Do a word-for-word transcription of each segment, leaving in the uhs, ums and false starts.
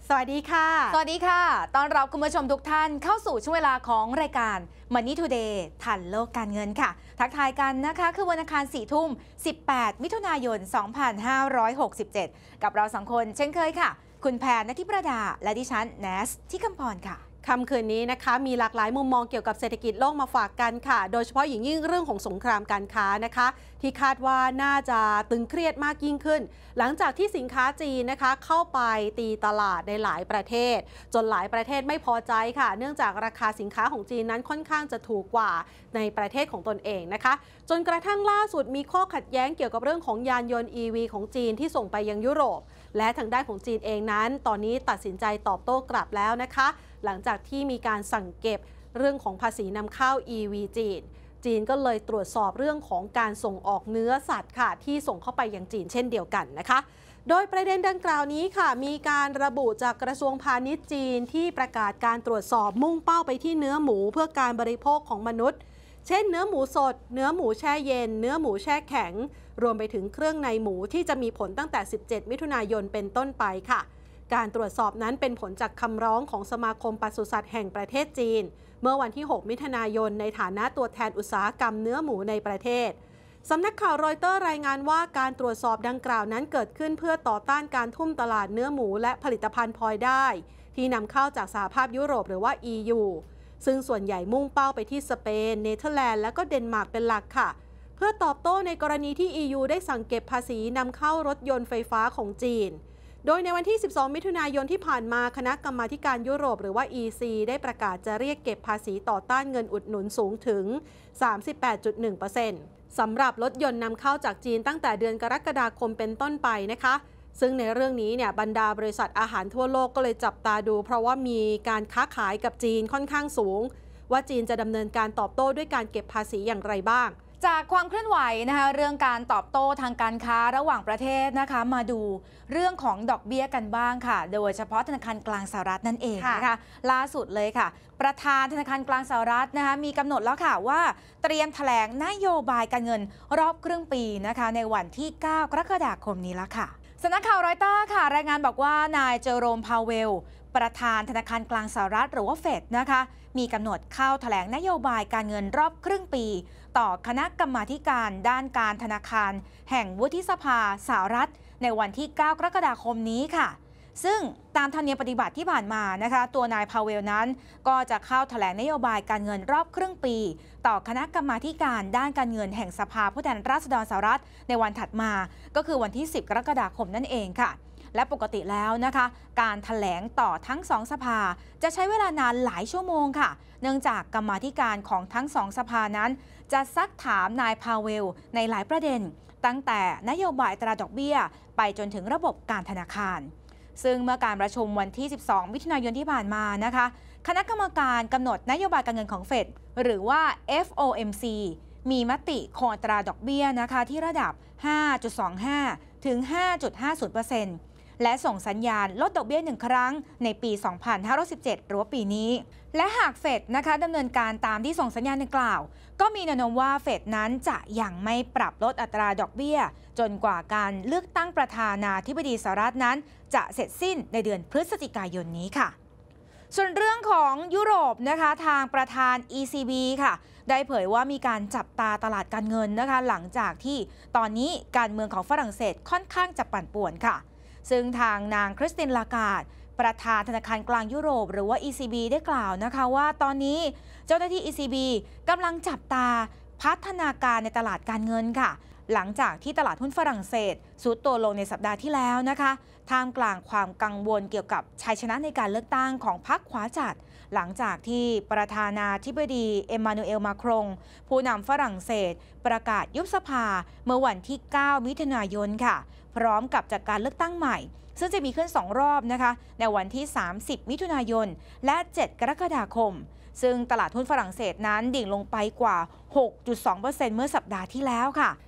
สวัสดีค่ะสวัสดีค่ะต้อนรับคุณผู้ชมทุกท่านเข้าสู่ช่วงเวลาของรายการ Money Today ทันโลกการเงินค่ะทักทายกันนะคะคือวันอังคารสี่ทุ่มสิบแปดมิถุนายนสองพันห้าร้อยหกสิบเจ็ดกับเราสองคนเช่นเคยค่ะคุณแพรณทิประดาและดิฉันแนสที่คำพรค่ะค่ำคืนนี้นะคะมีหลากหลายมุมมองเกี่ยวกับเศรษฐกิจโลกมาฝากกันค่ะโดยเฉพาะอย่างยิ่งเรื่องของสงครามการค้านะคะที่คาดว่าน่าจะตึงเครียดมากยิ่งขึ้นหลังจากที่สินค้าจีนนะคะเข้าไปตีตลาดในหลายประเทศจนหลายประเทศไม่พอใจค่ะเนื่องจากราคาสินค้าของจีนนั้นค่อนข้างจะถูกกว่าในประเทศของตนเองนะคะจนกระทั่งล่าสุดมีข้อขัดแย้งเกี่ยวกับเรื่องของยานยนต์ อี วี ของจีนที่ส่งไปยังยุโรปและทางด้านของจีนเองนั้นตอนนี้ตัดสินใจตอบโต้กลับแล้วนะคะหลังจากที่มีการสั่งเก็บเรื่องของภาษีนำเข้า อี วี จีนจีนก็เลยตรวจสอบเรื่องของการส่งออกเนื้อสัตว์ค่ะที่ส่งเข้าไปยังจีนเช่นเดียวกันนะคะโดยประเด็นดังกล่าวนี้ค่ะมีการระบุจากกระทรวงพาณิชย์จีนที่ประกาศการตรวจสอบมุ่งเป้าไปที่เนื้อหมูเพื่อการบริโภคของมนุษย์เช่นเนื้อหมูสดเนื้อหมูแช่เย็นเนื้อหมูแช่แข็งรวมไปถึงเครื่องในหมูที่จะมีผลตั้งแต่สิบเจ็ดมิถุนายนเป็นต้นไปค่ะการตรวจสอบนั้นเป็นผลจากคำร้องของสมาคมปศุสัตว์แห่งประเทศจีนเมื่อวันที่หกมิถุนายนในฐานะตัวแทนอุตสาหกรรมเนื้อหมูในประเทศสำนักข่าวรอยเตอร์รายงานว่าการตรวจสอบดังกล่าวนั้นเกิดขึ้นเพื่อต่อต้านการทุ่มตลาดเนื้อหมูและผลิตภัณฑ์พลอยได้ที่นำเข้าจากสหภาพยุโรปหรือว่า อี ยู ซึ่งส่วนใหญ่มุ่งเป้าไปที่สเปนเนเธอร์แลนด์และก็เดนมาร์กเป็นหลักค่ะเพื่อตอบโต้ในกรณีที่ อี ยู ได้สั่งเก็บภาษีนำเข้ารถยนต์ไฟฟ้าของจีนโดยในวันที่สิบสองมิถุนายนที่ผ่านมาคณะกรรมาธิการยุโรปหรือว่า อี ซี ได้ประกาศจะเรียกเก็บภาษีต่อต้านเงินอุดหนุนสูงถึง สามสิบแปดจุดหนึ่งเปอร์เซ็นต์ สำหรับรถยนต์นำเข้าจากจีนตั้งแต่เดือนกรกฎาคมเป็นต้นไปนะคะซึ่งในเรื่องนี้เนี่ยบรรดาบริษัทอาหารทั่วโลกก็เลยจับตาดูเพราะว่ามีการค้าขายกับจีนค่อนข้างสูงว่าจีนจะดำเนินการตอบโต้ด้วยการเก็บภาษีอย่างไรบ้างจากความเคลื่อนไหวนะคะเรื่องการตอบโต้ทางการค้าระหว่างประเทศนะคะมาดูเรื่องของดอกเบี้ยกันบ้างค่ะโดยเฉพาะธนาคารกลางสหรัฐนั่นเองนะคะล่าสุดเลยค่ะประธานธนาคารกลางสหรัฐนะคะมีกำหนดแล้วค่ะว่าเตรียมแถลงนโยบายการเงินรอบครึ่งปีนะคะในวันที่เก้ากรกฎาคมนี้แล้วค่ะสำนักข่าวรอยเตอร์ค่ะรายงานบอกว่านายเจอโรมพาวเวลประธานธนาคารกลางสหรัฐหรือว่าเฟดนะคะมีกำหนดเข้าแถลงนโยบายการเงินรอบครึ่งปีต่อคณะกรรมาธิการด้านการธนาคารแห่งวุฒิสภาสหรัฐในวันที่เก้ากรกฎาคมนี้ค่ะซึ่งตามธรรมเนียมปฏิบัติที่ผ่านมานะคะตัวนายพาวเวลนั้นก็จะเข้าแถลงนโยบายการเงินรอบครึ่งปีต่อคณะกรรมาธิการด้านการเงินแห่งสภาผู้แทนราษฎรสหรัฐในวันถัดมาก็คือวันที่สิบกรกฎาคมนั่นเองค่ะและปกติแล้วนะคะการแถลงต่อทั้งสองสภาจะใช้เวลานานหลายชั่วโมงค่ะเนื่องจากกรรมาธิการของทั้งสองสภานั้นจะซักถามนายพาวเวลในหลายประเด็นตั้งแต่นโยบายอัตราดอกเบี้ยไปจนถึงระบบการธนาคารซึ่งเมื่อการประชุมวันที่สิบสองมิถุนายนที่ผ่านมานะคะคณะกรรมการกำหนดนโยบายการเงินของเฟดหรือว่า เอฟ โอ เอ็ม ซี มีมติคงอัตราดอกเบี้ยนะคะที่ระดับ ห้าจุดสองห้า ถึง ห้าจุดห้าศูนย์เปอร์เซ็นต์ และส่งสัญญาณลดดอกเบี้ยหนึ่งครั้งในปี สองพันห้าร้อยสิบเจ็ด หรือว่าปีนี้และหากเฟดนะคะดำเนินการตามที่ส่งสัญญาณดังกล่าวก็มีแนวโน้มว่าเฟดนั้นจะยังไม่ปรับลดอัตราดอกเบี้ยจนกว่าการเลือกตั้งประธานาธิบดีสหรัฐนั้นจะเสร็จสิ้นในเดือนพฤศจิกายนนี้ค่ะส่วนเรื่องของยุโรปนะคะทางประธาน อี ซี บี ค่ะได้เผยว่ามีการจับตาตลาดการเงินนะคะหลังจากที่ตอนนี้การเมืองของฝรั่งเศสค่อนข้างจะปั่นป่วนค่ะซึ่งทางนางคริสตินลาการ์ดประธานธนาคารกลางยุโรปหรือว่า อี ซี บี ได้กล่าวนะคะว่าตอนนี้เจ้าหน้าที่ อี ซี บี กำลังจับตาพัฒนาการในตลาดการเงินค่ะหลังจากที่ตลาดหุ้นฝรั่งเศสทรุดตัวลงในสัปดาห์ที่แล้วนะคะท่ามกลางความกังวลเกี่ยวกับชัยชนะในการเลือกตั้งของพรรคขวาจัดหลังจากที่ประธานาธิบดีเอ็มมานูเอลมาครงผู้นำฝรั่งเศสประกาศยุบสภาเมื่อวันที่เก้ามิถุนายนค่ะพร้อมกับจัดการเลือกตั้งใหม่ซึ่งจะมีขึ้นสองรอบนะคะในวันที่สามสิบมิถุนายนและเจ็ดกรกฎาคมซึ่งตลาดหุ้นฝรั่งเศสนั้นดิ่งลงไปกว่า หกจุดสองเปอร์เซ็นต์ เมื่อสัปดาห์ที่แล้วค่ะ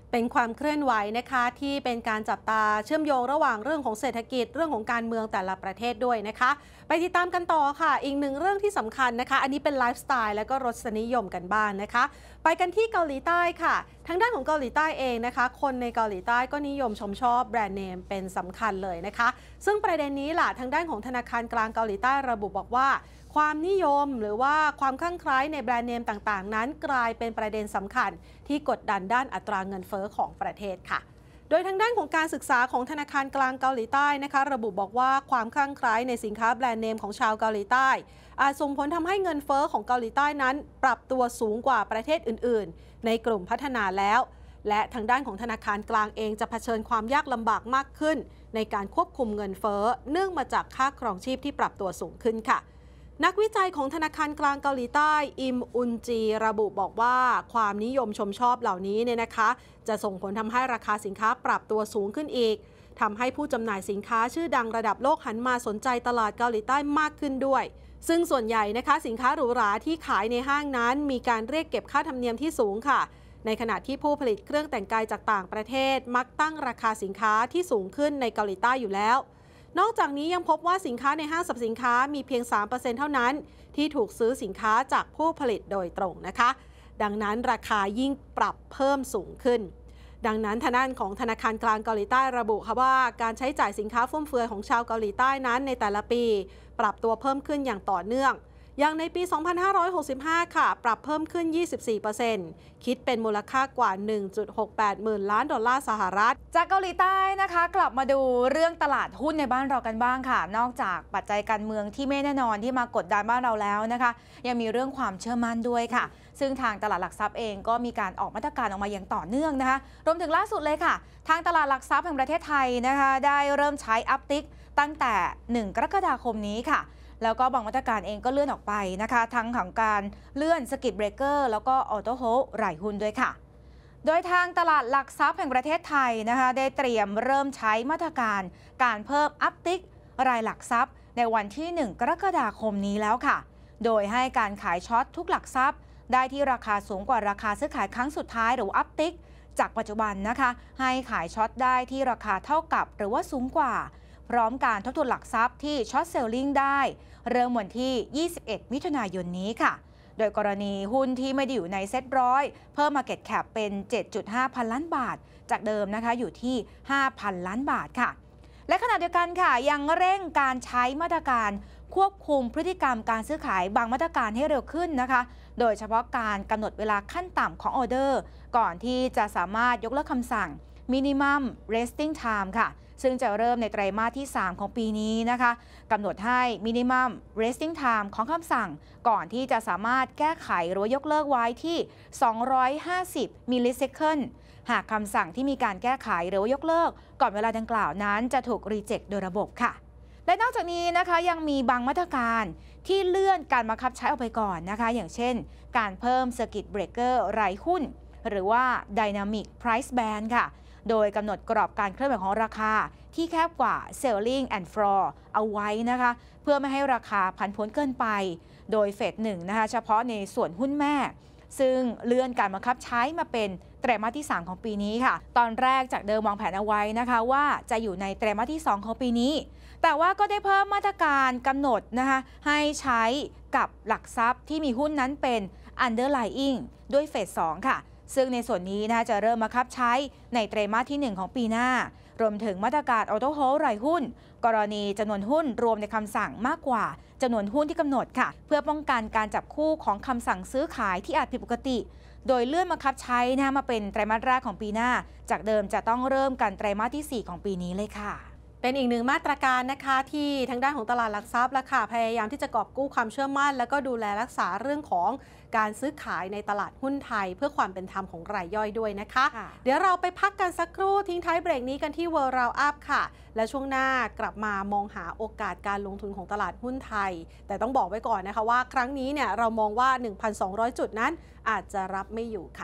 เป็นความเคลื่อนไหวนะคะที่เป็นการจับตาเชื่อมโยงระหว่างเรื่องของเศรษฐกิจเรื่องของการเมืองแต่ละประเทศด้วยนะคะไปติดตามกันต่อค่ะอีกหนึ่งเรื่องที่สำคัญนะคะอันนี้เป็นไลฟ์สไตล์และก็รสนิยมกันบ้าง น, นะคะไปกันที่เกาหลีใต้ค่ะทางด้านของเกาหลีใต้เองนะคะคนในเกาหลีใต้ก็นิยมชมชอบแบรนด์เนมเป็นสำคัญเลยนะคะซึ่งประเด็นนี้ล่ะทางด้านของธนาคารกลางเกาหลีใต้ระบุบอกว่าความนิยมหรือว่าความคลั่งไคล้ในแบรนด์เนมต่างๆนั้นกลายเป็นประเด็นสำคัญที่กดดันด้านอัตราเงินเฟ้อของประเทศค่ะโดยทางด้านของการศึกษาของธนาคารกลางเกาหลีใต้นะคะระบุบอกว่าความคลั่งไคล้ในสินค้าแบรนด์เนมของชาวเกาหลีใต้อาจส่งผลทำให้เงินเฟ้อของเกาหลีใต้นั้นปรับตัวสูงกว่าประเทศอื่นๆในกลุ่มพัฒนาแล้วและทางด้านของธนาคารกลางเองจะเผชิญความยากลำบากมากขึ้นในการควบคุมเงินเฟ้อเนื่องมาจากค่าครองชีพที่ปรับตัวสูงขึ้นค่ะนักวิจัยของธนาคารกลางเกาหลีใต้อิมอุนจีระบุบอกว่าความนิยมชมชอบเหล่านี้เนี่ยนะคะจะส่งผลทำให้ราคาสินค้าปรับตัวสูงขึ้นอีกทำให้ผู้จำหน่ายสินค้าชื่อดังระดับโลกหันมาสนใจตลาดเกาหลีใต้มากขึ้นด้วยซึ่งส่วนใหญ่นะคะสินค้าหรูหราที่ขายในห้างนั้นมีการเรียกเก็บค่าธรรมเนียมที่สูงค่ะในขณะที่ผู้ผลิตเครื่องแต่งกายจากต่างประเทศมักตั้งราคาสินค้าที่สูงขึ้นในเกาหลีใต้อยู่แล้วนอกจากนี้ยังพบว่าสินค้าในห้างสรรพสินค้ามีเพียง สามเปอร์เซ็นต์ เท่านั้นที่ถูกซื้อสินค้าจากผู้ผลิตโดยตรงนะคะดังนั้นราคายิ่งปรับเพิ่มสูงขึ้นดังนั้นทางด้านของธนาคารกลางเกาหลีใต้ระบุค่ะว่าการใช้จ่ายสินค้าฟุ่มเฟือยของชาวเกาหลีใต้นั้นในแต่ละปีปรับตัวเพิ่มขึ้นอย่างต่อเนื่องอย่างในปี สองพันห้าร้อยหกสิบห้า ค่ะปรับเพิ่มขึ้น ยี่สิบสี่เปอร์เซ็นต์ คิดเป็นมูลค่ากว่า หนึ่งจุดหกแปด หมื่นล้านดอลลาร์สหรัฐจากเกาหลีใต้นะคะกลับมาดูเรื่องตลาดหุ้นในบ้านเรากันบ้างค่ะนอกจากปัจจัยการเมืองที่ไม่แน่นอนที่มากดดันบ้านเราแล้วนะคะยังมีเรื่องความเชื่อมั่นด้วยค่ะซึ่งทางตลาดหลักทรัพย์เองก็มีการออกมาตรการออกมาอย่างต่อเนื่องนะคะรวมถึงล่าสุดเลยค่ะทางตลาดหลักทรัพย์แห่งประเทศไทยนะคะได้เริ่มใช้อัพติ๊กตั้งแต่หนึ่งกรกฎาคมนี้ค่ะแล้วก็บางมาตรการเองก็เลื่อนออกไปนะคะทั้งของการเลื่อนสกิทเบรกเกอร์แล้วก็ออโต้โฮลด์รายหุ้นด้วยค่ะโดยทางตลาดหลักทรัพย์แห่งประเทศไทยนะคะได้เตรียมเริ่มใช้มาตรการการเพิ่มอัพติ๊กรายหลักทรัพย์ในวันที่หนึ่งกรกฎาคมนี้แล้วค่ะโดยให้การขายช็อตทุกหลักทรัพย์ได้ที่ราคาสูงกว่าราคาซื้อขายครั้งสุดท้ายหรืออัพติ๊กจากปัจจุบันนะคะให้ขายช็อตได้ที่ราคาเท่ากับหรือว่าสูงกว่าพร้อมการทบทวนหลักทรัพย์ที่ช็อตเซลลิงได้เริ่มวันที่ ยี่สิบเอ็ด มิถุนายนนี้ค่ะโดยกรณีหุ้นที่ไม่ได้อยู่ในเซ็ตร้อยเพิ่ม Market Cap เป็น เจ็ดจุดห้า พันล้านบาทจากเดิมนะคะอยู่ที่ ห้าพันล้านบาทค่ะและขณะเดียวกันค่ะยังเร่งการใช้มาตรการควบคุมพฤติกรรมการซื้อขายบางมาตรการให้เร็วขึ้นนะคะโดยเฉพาะการกำหนดเวลาขั้นต่ำของออเดอร์ก่อนที่จะสามารถยกเลิกคำสั่ง Minimum Resting Time ค่ะซึ่งจะเริ่มในไตรมาสที่สามของปีนี้นะคะกำหนดให้ Minimum Resting Time ของคำสั่งก่อนที่จะสามารถแก้ไขหรือยกเลิกไว้ที่สองร้อยห้าสิบมิลลิเซคันด์หากคำสั่งที่มีการแก้ไขหรือยกเลิกก่อนเวลาดังกล่าวนั้นจะถูกรีเจ็คโดยระบบค่ะและนอกจากนี้นะคะยังมีบางมาตรการที่เลื่อนการบังคับใช้ออกไปก่อนนะคะอย่างเช่นการเพิ่ม Circuit Breaker รายหุ้นหรือว่า Dynamic Price Band ค่ะโดยกำหนดกรอบการเคลื่อนไหวของราคาที่แคบกว่า Selling and Floor เอาไว้นะคะเพื่อไม่ให้ราคาผันผวนเกินไปโดยเฟสหนึ่งนะคะเฉพาะในส่วนหุ้นแม่ซึ่งเลื่อนการบังคับใช้มาเป็นไตรมาสที่สามของปีนี้ค่ะตอนแรกจากเดิมวางแผนเอาไว้นะคะว่าจะอยู่ในไตรมาสที่สองของปีนี้แต่ว่าก็ได้เพิ่มมาตรการกำหนดนะคะให้ใช้กับหลักทรัพย์ที่มีหุ้นนั้นเป็น Underlying ด้วยเฟสสองค่ะซึ่งในส่วนนี้นะจะเริ่มบังคับใช้ในไตรมาสที่หนึ่งของปีหน้ารวมถึงมาตรการออโต้โฮลด์รายหุ้นกรณีจำนวนหุ้นรวมในคำสั่งมากกว่าจำนวนหุ้นที่กำหนดค่ะเพื่อป้องกันการจับคู่ของคำสั่งซื้อขายที่อาจผิดปกติโดยเลื่อนบังคับใช้นะมาเป็นไตรมาสแรกของปีหน้าจากเดิมจะต้องเริ่มกันไตรมาสที่สี่ของปีนี้เลยค่ะเป็นอีกหนึ่งมาตรการนะคะที่ทางด้านของตลาดหลักทรัพย์และค่ะพยายามที่จะกอบกู้ความเชื่อมั่นแล้วก็ดูแลรักษาเรื่องของการซื้อขายในตลาดหุ้นไทยเพื่อความเป็นธรรมของรายย่อยด้วยนะคะเดี๋ยวเราไปพักกันสักครู่ทิ้งท้ายเบรกนี้กันที่ World Roundup ค่ะและช่วงหน้ากลับมามองหาโอกาสการลงทุนของตลาดหุ้นไทยแต่ต้องบอกไว้ก่อนนะคะว่าครั้งนี้เนี่ยเรามองว่า หนึ่งพันสองร้อย จุดนั้นอาจจะรับไม่อยู่ค่ะ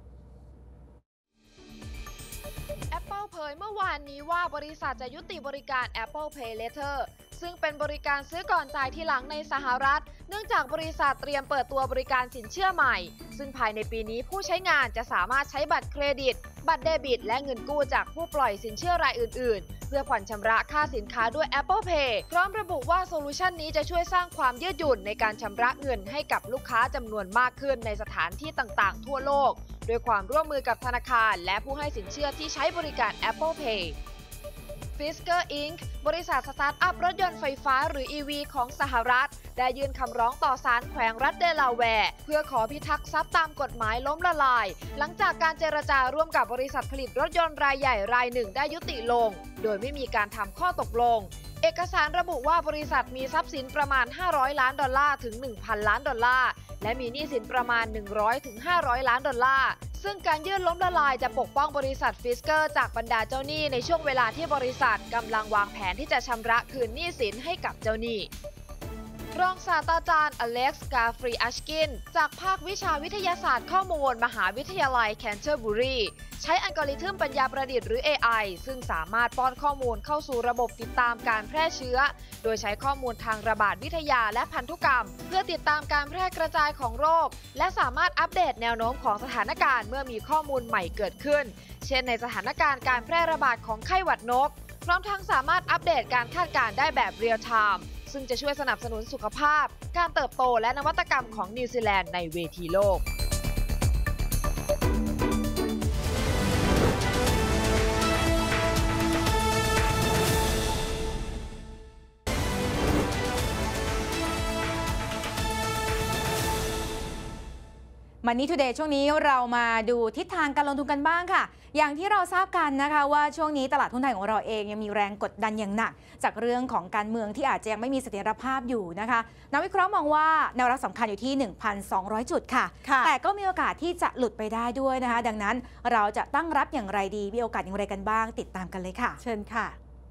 Apple เผยเมื่อวานนี้ว่าบริษัทจะยุติบริการ Apple Pay Later ซึ่งเป็นบริการซื้อก่อนจ่ายทีหลังในสหรัฐเนื่องจากบริษัทเตรียมเปิดตัวบริการสินเชื่อใหม่ซึ่งภายในปีนี้ผู้ใช้งานจะสามารถใช้บัตรเครดิตบัตรเดบิตและเงินกู้จากผู้ปล่อยสินเชื่อรายอื่นๆเพื่อผ่อนชำระค่าสินค้าด้วย Apple Pay พร้อมระบุว่าโซลูชันนี้จะช่วยสร้างความยืดหยุ่นในการชำระเงินให้กับลูกค้าจำนวนมากขึ้นในสถานที่ต่างๆทั่วโลกด้วยความร่วมมือกับธนาคารและผู้ให้สินเชื่อที่ใช้บริการ Apple Pay Fisker อิงค์ บริษัทสตาร์ทอัพรถยนต์ไฟฟ้าหรือ อี วี ของสหรัฐได้ยื่นคำร้องต่อศาลแขวงรัฐเดลาแวร์เพื่อขอพิทักษ์ทรัพย์ตามกฎหมายล้มละลายหลังจากการเจรจาร่วมกับบริษัทผลิตรถยนต์รายใหญ่รายหนึ่งได้ยุติลงโดยไม่มีการทำข้อตกลงเอกสารระบุว่าบริษัทมีทรัพย์สินประมาณห้าร้อยล้านดอลลาร์ถึง หนึ่งพัน ล้านดอลลาร์และมีหนี้สินประมาณหนึ่งร้อยถึงห้าร้อยล้านดอลลาร์ซึ่งการยื่นล้มละลายจะปกป้องบริษัทฟิสเกอร์จากบรรดาเจ้าหนี้ในช่วงเวลาที่บริษัทกำลังวางแผนที่จะชำระคืนหนี้สินให้กับเจ้าหนี้รองศาสตราจารย์อเล็กซ์ กาฟรีอัชกินจากภาควิชาวิทยาศาสตร์ข้อมูลมหาวิทยาลัยแคนเทอร์บุรีใช้อัลกอริทึมปัญญาประดิษฐ์หรือ เอ ไอ ซึ่งสามารถป้อนข้อมูลเข้าสู่ระบบติดตามการแพร่เชื้อโดยใช้ข้อมูลทางระบาดวิทยาและพันธุกรรมเพื่อติดตามการแพร่กระจายของโรคและสามารถอัปเดตแนวโน้มของสถานการณ์เมื่อมีข้อมูลใหม่เกิดขึ้นเช่นในสถานการณ์การแพร่ระบาดของไข้หวัดนกพร้อมทั้งสามารถอัปเดตการคาดการณ์ได้แบบเรียลไทม์ซึ่งจะช่วยสนับสนุนสุขภาพการเติบโตและนวัตกรรมของนิวซีแลนด์ในเวทีโลกมันนี่ทูเดย์ช่วงนี้เรามาดูทิศทางการลงทุนกันบ้างค่ะอย่างที่เราทราบกันนะคะว่าช่วงนี้ตลาดหุ้นไทยของเราเองยังมีแรงกดดันอย่างหนักจากเรื่องของการเมืองที่อาจจะยังไม่มีเสถียรภาพอยู่นะคะนักวิเคราะห์มองว่าแนวรับสำคัญอยู่ที่ หนึ่งพันสองร้อย จุดค่ะแต่ก็มีโอกาสที่จะหลุดไปได้ด้วยนะคะดังนั้นเราจะตั้งรับอย่างไรดีมีโอกาสอย่างไรกันบ้างติดตามกันเลยค่ะเชิญค่ะ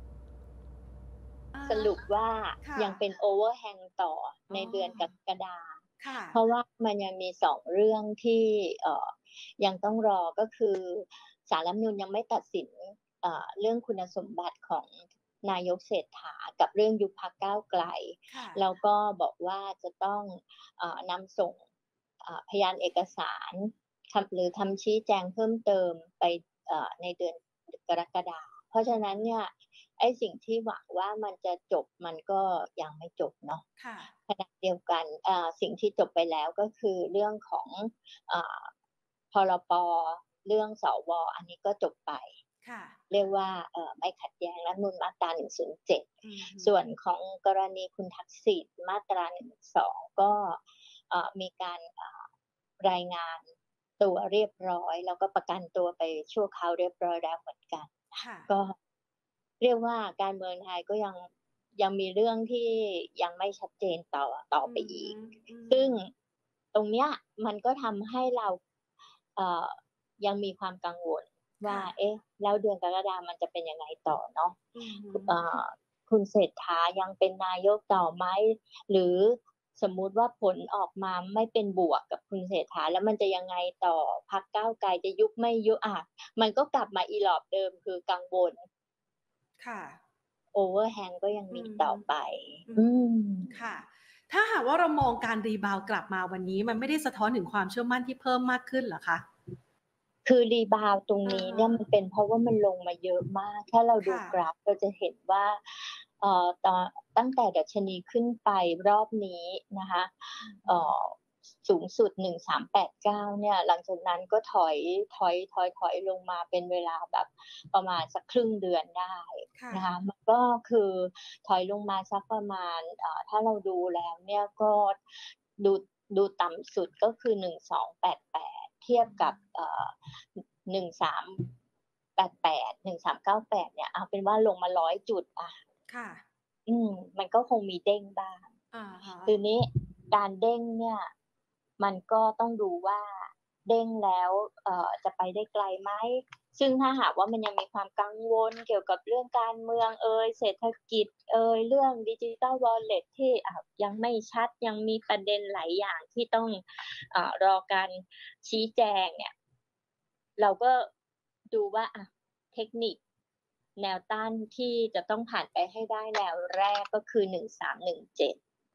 สรุปว่ายังเป็นโอเวอร์แฮงต่อในเดือนกรกฎาคมเพราะว่ามันยังมีสองเรื่องที่เอ่อยังต้องรอก็คือศาลรัฐธรรมนูญยังไม่ตัดสินเอ่อเรื่องคุณสมบัติของนายกเศรษฐากับเรื่องยุบพรรคก้าวไกลแล้วก็บอกว่าจะต้องเอ่อนำส่งเอ่อพยานเอกสารหรือทำชี้แจงเพิ่มเติมไปเอ่อในเดือนกรกฎาคมเพราะฉะนั้นเนี่ยไอ้สิ่งที่หวังว่ามันจะจบมันก็ยังไม่จบเนาะขณะเดียวกันสิ่งที่จบไปแล้วก็คือเรื่องของพรป.เรื่องสว.อันนี้ก็จบไปเรียกว่าไม่ขัดแย้งรัฐธรรมนูญมาตราหนึ่งศูนย์เจ็ดส่วนของกรณีคุณทักษิณมาตราหนึ่งสองก็มีการรายงานตัวเรียบร้อยแล้วก็ประกันตัวไปชั่วคราวเรียบร้อยแล้วเหมือนกันก็เรียกว่าการเมืองไทยก็ยังยังมีเรื่องที่ยังไม่ชัดเจนต่อต่อไปอีกซึ่งตรงเนี้ยมันก็ทำให้เราเอ่อยังมีความกังวลว่าเอ๊ะแล้วเดือนกรกฎาคมมันจะเป็นยังไงต่อเนาะเอ่อคุณเศรษฐายังเป็นนายกต่อไหมหรือสมมุติว่าผลออกมาไม่เป็นบวกกับคุณเศรษฐาแล้วมันจะยังไงต่อพรรคก้าวไกลจะยุบไม่ยุบอ่ะมันก็กลับมาอีหลอบเดิมคือกังวลค่ะโอเวอร์แฮงก็ยังมีต่อไปอืมค่ะถ้าหากว่าเรามองการรีบาวกลับมาวันนี้มันไม่ได้สะท้อนถึงความเชื่อมั่นที่เพิ่มมากขึ้นเหรอคะคือรีบาวตรงนี้เนี่ยมันเป็นเพราะว่ามันลงมาเยอะมากถ้าเราดูกราฟเราจะเห็นว่าเอ่อตอนตั้งแต่ดัชนีขึ้นไปรอบนี้นะคะเอ่อสูงสุดหนึ่งพันสามร้อยแปดสิบเก้าเนี่ยหลังจากนั้นก็ถอยถอยถอยถอยลงมาเป็นเวลาแบบประมาณสักครึ่งเดือนได้นะคะมันก็คือถอยลงมาสักประมาณเอ่อถ้าเราดูแล้วเนี่ยก็ดูดูต่ำสุดก็คือหนึ่งพันสองร้อยแปดสิบแปดเทียบกับเอ่อหนึ่งพันสามร้อยแปดสิบแปด หนึ่งพันสามร้อยเก้าสิบแปดเนี่ยเอาเป็นว่าลงมาหนึ่งร้อยจุดอ่ะค่ะอืมมันก็คงมีเด้งบ้างอ่าฮะทีนี้การเด้งเนี่ยมันก็ต้องดูว่าเด้งแล้วเอ่อจะไปได้ไกลไหมซึ่งถ้าหากว่ามันยังมีความกังวลเกี่ยวกับเรื่องการเมืองเอ่ยเศรษฐกิจเอ่ยเรื่อง Digital Wallet ที่อ่ะยังไม่ชัดยังมีประเด็นหลายอย่างที่ต้องเอ่อรอการชี้แจงเนี่ยเราก็ดูว่าอ่ะเทคนิคแนวต้านที่จะต้องผ่านไปให้ได้แนวแรกก็คือหนึ่งพันสามร้อยสิบเจ็ด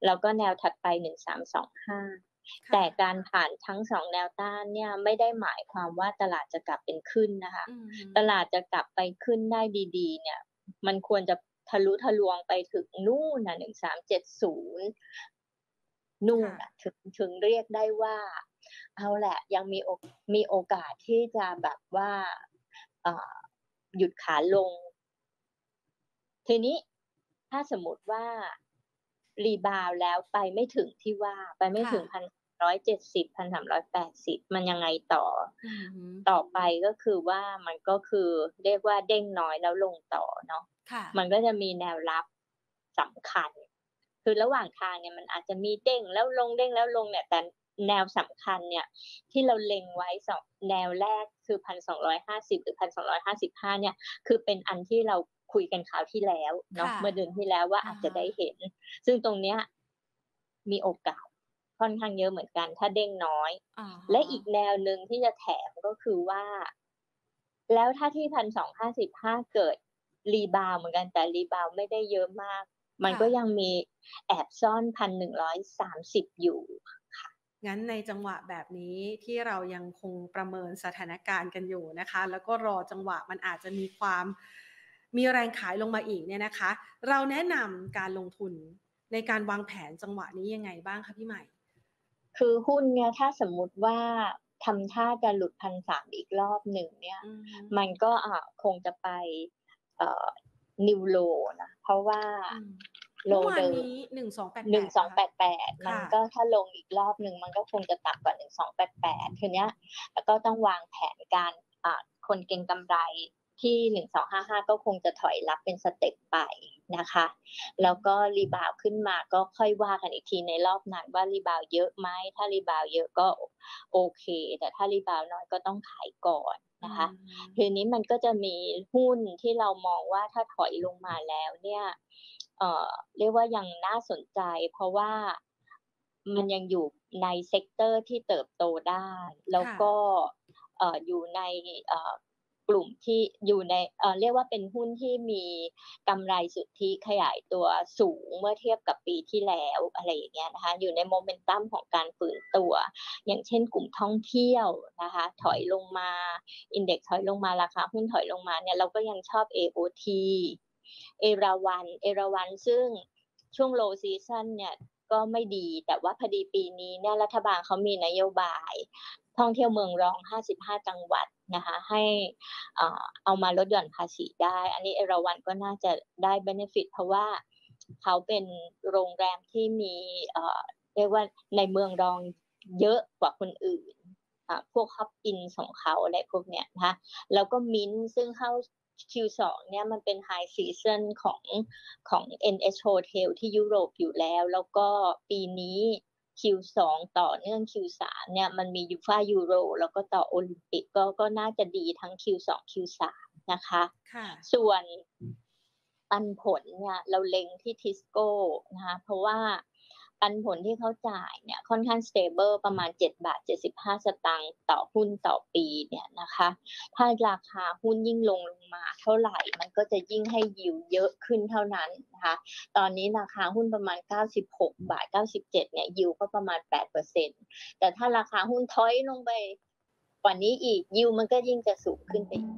แล้วก็แนวถัดไปหนึ่งสามสองห้าแต่การผ่านทั้งสองแนวต้านเนี่ยไม่ได้หมายความว่าตลาดจะกลับเป็นขึ้นนะคะตลาดจะกลับไปขึ้นได้ดีๆเนี่ยมันควรจะทะลุทะลวงไปถึงนู่นนะหนึ่งสามเจ็ดศูนย์นู่นนะถึงถึงเรียกได้ว่าเอาแหละยังมีมีโอกาสที่จะแบบว่าหยุดขาลงทีนี้ถ้าสมมติว่ารีบาวแล้วไปไม่ถึงที่ว่าไปไม่ถึงพันร้อยเจ็ดสิบพันสามร้อยแปดสิบมันยังไงต่อต่อไปก็คือว่ามันก็คือเรียกว่าเด้งน้อยแล้วลงต่อเนาะมันก็จะมีแนวรับสำคัญคือระหว่างทางเนี่ยมันอาจจะมีเด้งแล้วลงเด้งแล้วลงเนี่ยแต่แนวสำคัญเนี่ยที่เราเล็งไว้สองแนวแรกคือพันสองร้อยห้าสิบหรือพันสองร้อยห้าสิบห้าเนี่ยคือเป็นอันที่เราคุยกันคราวที่แล้วเนาะเมื่อเดือนที่แล้วว่าอาจจะได้เห็นซึ่งตรงเนี้ยมีโอกาสค่อนข้างเยอะเหมือนกันถ้าเด้งน้อยและอีกแนวหนึ่งที่จะแถมก็คือว่าแล้วถ้าที่พันสองห้าสิบห้าเกิดรีบาวเหมือนกันแต่รีบาวไม่ได้เยอะมากมันก็ยังมีแอบซ่อนพันหนึ่งร้อยสามสิบอยู่ค่ะงั้นในจังหวะแบบนี้ที่เรายังคงประเมินสถานการณ์กันอยู่นะคะแล้วก็รอจังหวะมันอาจจะมีความมีแรงขายลงมาอีกเนี่ยนะคะเราแนะนำการลงทุนในการวางแผนจังหวะนี้ยังไงบ้างคะพี่ใหม่คือหุ้นเนี่ยถ้าสมมุติว่าทำท่าจะหลุดพันสามอีกรอบหนึ่งเนี่ยมันก็อ่ะคงจะไปเอ่อนิวโลนะเพราะว่าโลเดิมหนึ่งสองแปดหนึ่งสองแปดแปดมันก็ถ้าลงอีกรอบหนึ่งมันก็คงจะต่ำกว่าหนึ่งสองแปดแปดทีเนี้ยแล้วก็ต้องวางแผนการอ่าคนเก็งกำไรที่หนึ่งสองห้าห้าก็คงจะถอยรับเป็นสเต็ปไปนะคะแล้วก็รีบาวขึ้นมาก็ค่อยว่ากันอีกทีในรอบนั้นว่ารีบาวเยอะไหมถ้ารีบาวเยอะก็โอเคแต่ถ้ารีบาวน้อยก็ต้องขายก่อนนะคะทีนี้มันก็จะมีหุ้นที่เรามองว่าถ้าถอยลงมาแล้วเนี่ยเอ่อเรียกว่ายังน่าสนใจเพราะว่ามันยังอยู่ในเซกเตอร์ที่เติบโตได้แล้วก็เอ่ออยู่ในเอ่อกลุ่มที่อยู่ในเอ่อเรียกว่าเป็นหุ้นที่มีกำไรสุทธิขยายตัวสูงเมื่อเทียบกับปีที่แล้วอะไรอย่างเงี้ยนะคะอยู่ในโมเมนตัมของการฟื้นตัวอย่างเช่นกลุ่มท่องเที่ยวนะคะถอยลงมาอินเด็กซ์ถอยลงมาราคาหุ้นถอยลงมาเนี่ยเราก็ยังชอบ เอ โอ ที เอราวัณเอราวัณซึ่งช่วง low season เนี่ยก็ไม่ดีแต่ว่าพอดีปีนี้เนี่ยรัฐบาลเขามีนโยบายท่องเที่ยวเมืองรองห้าสิบห้าจังหวัดนะคะให้อ่าเอามาลดหย่อนภาษีได้อันนี้เอราวัณก็น่าจะได้ benefit เพราะว่าเขาเป็นโรงแรมที่มีเอ่อเรียกว่าในเมืองรองเยอะกว่าคนอื่นอ่าพวก Hop In ของเขาอะไรพวกเนี้ยนะคะแล้วก็มิ้นท์ซึ่งเข้า คิว สอง เนี่ยมันเป็น High Season ของของ เอ็น เอช Hotel ที่ยุโรปอยู่แล้วแล้วก็ปีนี้คิว สอง ต่อเนื่อง คิว สาม เนี่ยมันมียูฟ่ายูโรแล้วก็ต่อโอลิมปิกก็ก็น่าจะดีทั้ง คิว สอง คิว สาม นะคะส่วนปันผลเนี่ยเราเล็งที่ทิสโก้นะคะเพราะว่าปันผลที่เขาจ่ายเนี่ยค่อนข้างสเตเบิลประมาณเจ็ดบาทเจ็ดสิบห้าสตางค์ต่อหุ้นต่อปีเนี่ยนะคะถ้าราคาหุ้นยิ่งลงลงมาเท่าไหร่มันก็จะยิ่งให้ยิวเยอะขึ้นเท่านั้นนะคะตอนนี้ราคาหุ้นประมาณเก้าสิบหกบาทเก้าสิบเจ็ดเนี่ยยิวก็ประมาณ แปดเปอร์เซ็นต์ แต่ถ้าราคาหุ้นถอยลงไปกว่านี้อีกยิวมันก็ยิ่งจะสูงขึ้นไปอีก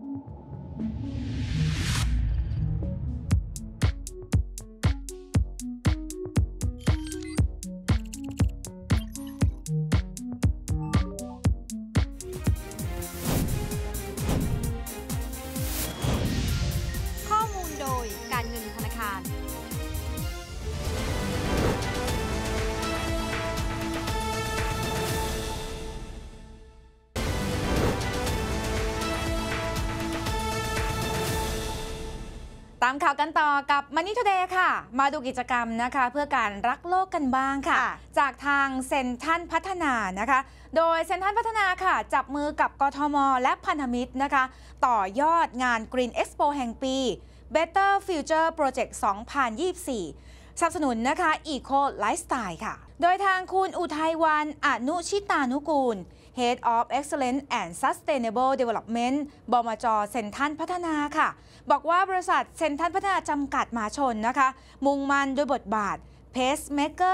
ตามข่าวกันต่อกับ Money Today ค่ะมาดูกิจกรรมนะคะเพื่อการรักโลกกันบ้างค่ะจากทางเซ็นทรัลพัฒนานะคะโดยเซ็นทรัลพัฒนาค่ะจับมือกับกทม.และพันธมิตรนะคะต่อยอดงาน Green Expo แห่งปี Better Future Project สองพันยี่สิบสี่ สนับสนุนนะคะ Eco Lifestyle ค่ะโดยทางคุณอุทัยวรรณ อนุชิตานุกูล Head of Excellence and Sustainable Development บมจ.เซ็นทรัลพัฒนาค่ะบอกว่าบริษัทเซ็นทรัลพัฒนาจำกัดมหาชนนะคะมุ่งมั่นด้วยบทบาท Pacemaker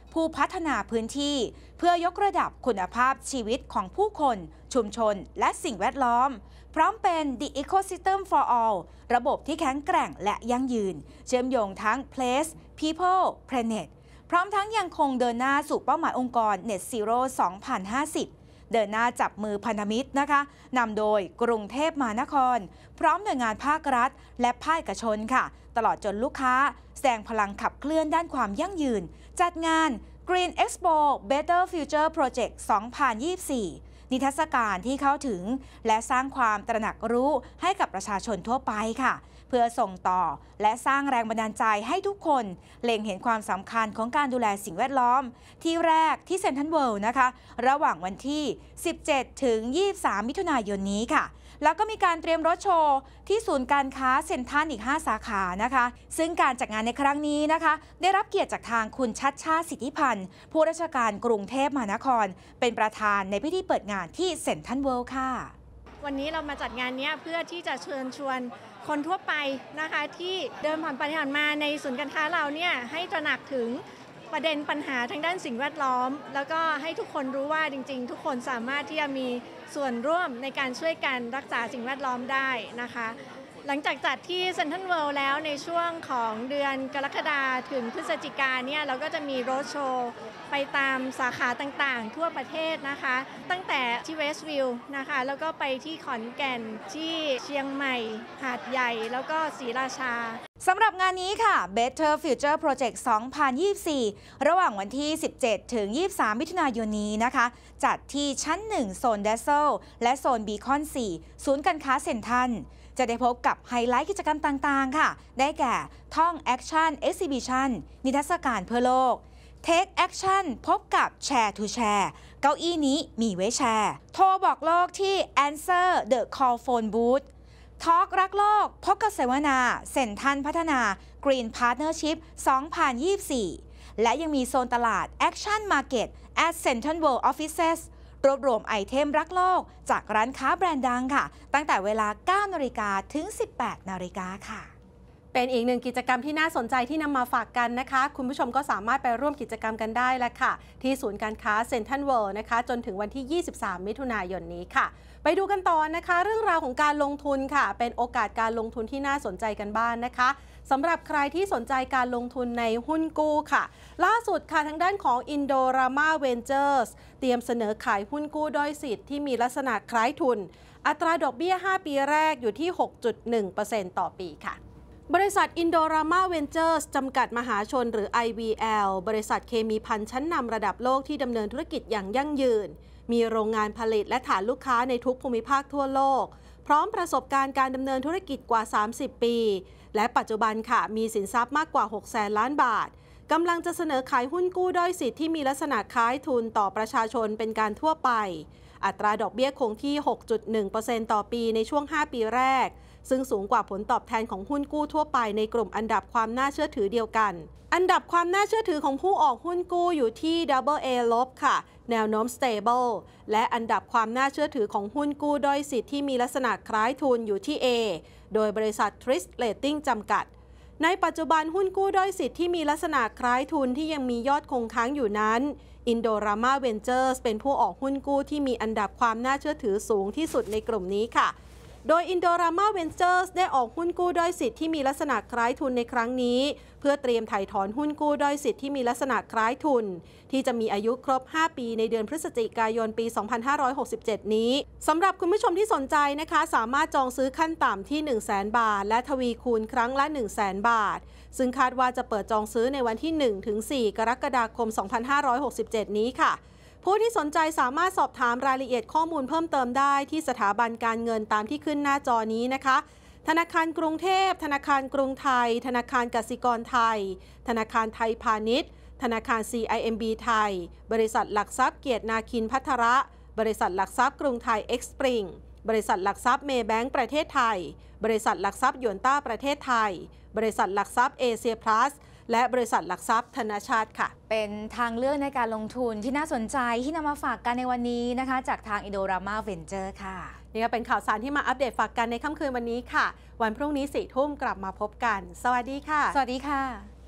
ผู้พัฒนาพื้นที่เพื่อยกระดับคุณภาพชีวิตของผู้คนชุมชนและสิ่งแวดล้อมพร้อมเป็น The Ecosystem for All ระบบที่แข็งแกร่งและยั่งยืนเชื่อมโยงทั้ง Place People Planet พร้อมทั้งยังคงเดินหน้าสู่เป้าหมายองค์กร Net Zero สองพันห้าสิบ เดินหน้าจับมือพันธมิตรนะคะนำโดยกรุงเทพมหานครพร้อมหน่วยงานภาครัฐและภาคเอกชนค่ะตลอดจนลูกค้าแสดงพลังขับเคลื่อนด้านความยั่งยืนจัดงาน Green Expo Better Future Project สองพันยี่สิบสี่ นิทรรศการที่เข้าถึงและสร้างความตระหนักรู้ให้กับประชาชนทั่วไปค่ะเพื่อส่งต่อและสร้างแรงบันดาลใจให้ทุกคนเล็งเห็นความสำคัญของการดูแลสิ่งแวดล้อมที่แรกที่เซ็นทรัลเวิลด์นะคะระหว่างวันที่ สิบเจ็ดถึงยี่สิบสาม มิถุนายนนี้ค่ะแล้วก็มีการเตรียมรถโชว์ที่ศูนย์การค้าเซ็นทรัลอีกห้าสาขานะคะซึ่งการจัดงานในครั้งนี้นะคะได้รับเกียรติจากทางคุณชัชชาติสิทธิพันธ์ผู้ราชการกรุงเทพมหานครเป็นประธานในพิธีเปิดงานที่เซ็นทรัลเวิลด์ค่ะวันนี้เรามาจัดงานนี้เพื่อที่จะเชิญชวนคนทั่วไปนะคะที่เดินผ่านไปผ่านมาในศูนย์การค้าเราเนี่ยให้ตระหนักถึงประเด็นปัญหาทางด้านสิ่งแวดล้อมแล้วก็ให้ทุกคนรู้ว่าจริงๆทุกคนสามารถที่จะมีส่วนร่วมในการช่วยกันรักษาสิ่งแวดล้อมได้นะคะหลังจากจัดที่เซ็นทรัลเวิลด์แล้วในช่วงของเดือนกรกฎาคมถึงพฤศจิกายนเนี่ยเราก็จะมีโรดโชว์ไปตามสาขาต่างๆทั่วประเทศนะคะตั้งแต่ที่เวสต์วิวนะคะแล้วก็ไปที่ขอนแก่นที่เชียงใหม่หาดใหญ่แล้วก็ศรีราชาสำหรับงานนี้ค่ะ Better Future Project สองพันยี่สิบสี่ ระหว่างวันที่ สิบเจ็ดถึงยี่สิบสาม มิถุนายนนี้นะคะจัดที่ชั้น หนึ่ง โซน Dazzle และโซน Beacon สี่ ศูนย์การค้าเซ็นทรัลจะได้พบกับไฮไลท์กิจกรรมต่างๆค่ะได้แก่ท่อง Action Exhibition นิทรรศการเพื่อโลก Take Action พบกับ Share to Share เก้าอี้นี้มีไว้แชร์โทรบอกโลกที่ Answer the Call Phone Booth ทอล์กรักโลกพบกับเสวนาเซ็นทรัลพัฒนา Green Partnership สองพันยี่สิบสี่ และยังมีโซนตลาด Action Market at Central World Offices รวบรวมไอเทมรักโลกจากร้านค้าแบรนด์ดังค่ะตั้งแต่เวลา เก้านาฬิกา ถึง สิบแปดนาฬิกาค่ะเป็นอีกหนึ่งกิจกรรมที่น่าสนใจที่นำมาฝากกันนะคะคุณผู้ชมก็สามารถไปร่วมกิจกรรมกันได้แล้วค่ะที่ศูนย์การค้าเซ็นทรัลเวิลด์นะคะจนถึงวันที่ ยี่สิบสาม มิถุนายนนี้ค่ะไปดูกันต่อนะคะเรื่องราวของการลงทุนค่ะเป็นโอกาสการลงทุนที่น่าสนใจกันบ้าง น, นะคะสำหรับใครที่สนใจการลงทุนในหุ้นกู้ค่ะล่าสุดค่ะทางด้านของ Indorama Ventures เตรียมเสนอขายหุ้นกู้ด้อยสิทธิ์ที่มีลักษณะคล้ายทุนอัตราดอกเบี้ยห้าปีแรกอยู่ที่ หกจุดหนึ่งเปอร์เซ็นต์ ต่อปีค่ะบริษัท Indorama Ventures จำกัดมหาชนหรือ ไอ วี แอล บริษัทเคมีภัณฑ์ชั้นนำระดับโลกที่ดำเนินธุรกิจอย่างยั่งยืนมีโรงงานผลิตและฐานลูกค้าในทุกภูมิภาคทั่วโลกพร้อมประสบการณ์การดำเนินธุรกิจกว่าสามสิบปีและปัจจุบันค่ะมีสินทรัพย์มากกว่าหกแสนล้านบาทกำลังจะเสนอขายหุ้นกู้ด้อยสิทธิ์ที่มีลักษณะคล้ายทุนต่อประชาชนเป็นการทั่วไปอัตราดอกเบี้ยคงที่ หกจุดหนึ่งเปอร์เซ็นต์ ต่อปีในช่วงห้าปีแรกซึ่งสูงกว่าผลตอบแทนของหุ้นกู้ทั่วไปในกลุ่มอันดับความน่าเชื่อถือเดียวกันอันดับความน่าเชื่อถือของผู้ออกหุ้นกู้อยู่ที่ ดับเบิลเอ ลบค่ะแนวโน้ม stable และอันดับความน่าเชื่อถือของหุ้นกู้ด้อยสิทธิ์ที่มีลักษณะคล้ายทุนอยู่ที่ A โดยบริษัท Twist Rating จำกัดในปัจจุบันหุ้นกู้ด้อยสิทธิ์ที่มีลักษณะคล้ายทุนที่ยังมียอดคงค้างอยู่นั้น Indorama Ventures เป็นผู้ออกหุ้นกู้ที่มีอันดับความน่าเชื่อถือสูงที่สุดในกลุ่มนี้ค่ะโดย Indorama Ventures ได้ออกหุ้นกู้ด้อยสิทธิ์ที่มีลักษณะคล้ายทุนในครั้งนี้เพื่อเตรียมไถ่ถอนหุ้นกู้ด้อยสิทธิ์ที่มีลักษณะคล้ายทุนที่จะมีอายุครบห้าปีในเดือนพฤศจิกายนปีสองพันห้าร้อยหกสิบเจ็ดนี้สำหรับคุณผู้ชมที่สนใจนะคะสามารถจองซื้อขั้นต่ำที่ หนึ่งแสน บาทและทวีคูณครั้งละ หนึ่งแสน บาทซึ่งคาดว่าจะเปิดจองซื้อในวันที่ หนึ่งถึงสี่ กรกฎาคม สองพันห้าร้อยหกสิบเจ็ดนี้ค่ะผู้ที่สนใจสามารถสอบถามรายละเอียดข้อมูลเพิ่มเติมได้ที่สถาบันการเงินตามที่ขึ้นหน้าจอนี้นะคะธนาคารกรุงเทพธนาคารกรุงไทยธนาคารกสิกรไทยธนาคารไทยพาณิชย์ธนาคาร ซี ไอ เอ็ม บี ไทยบริษัทหลักทรัพย์เกียรตินาคินภัทระบริษัทหลักทรัพย์กรุงไทยเอ็กซ์ปริงบริษัทหลักทรัพย์เมย์แบงก์ประเทศไทยบริษัทหลักทรัพย์หยวนต้าประเทศไทยบริษัทหลักทรัพย์เอเชียพลัสและบริษัทหลักทรัพย์ธนาชาติค่ะเป็นทางเลือกในการลงทุนที่น่าสนใจที่นำมาฝากกันในวันนี้นะคะจากทาง Indorama Ventures ค่ะนี่ก็เป็นข่าวสารที่มาอัปเดตฝากกันในค่ำคืนวันนี้ค่ะวันพรุ่งนี้สี่ทุ่มกลับมาพบกันสวัสดีค่ะสวัสดีค่ะ